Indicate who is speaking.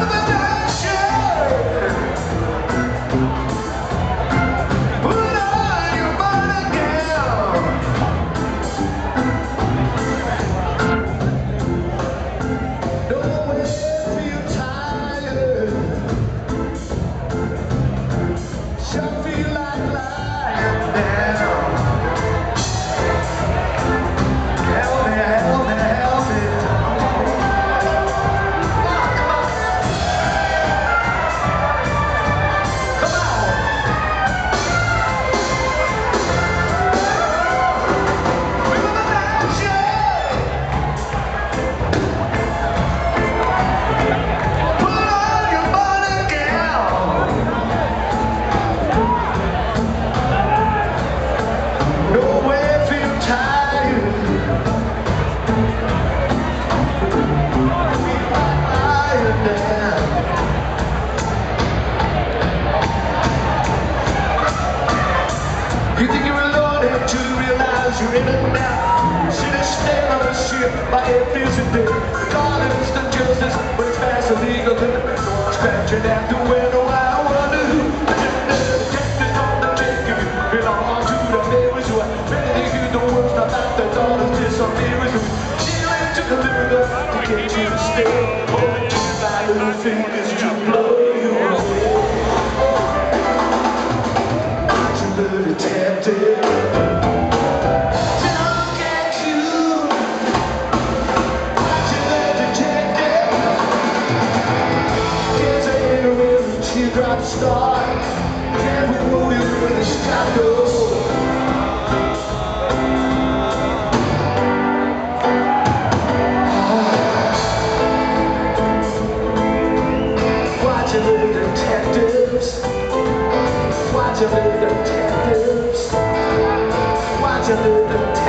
Speaker 1: You think you're alone until you realize you're in it now. See this stand on the ship, my head feels it there. God is the justice, but it's fast and legal. Scratching at the window, I wonder who. The detectives on the take of you belong to the neighbors who are ready to hear the worst about the daughters. This on neighbors who stealing to deliver them to get you to stay. Holding to my little fingers to blow you away. The detective, look at you. Watching the detective, kids ain't a real teardrop star. Never will you really stop though. Watching the detectives, watching the detectives, watching the detectives.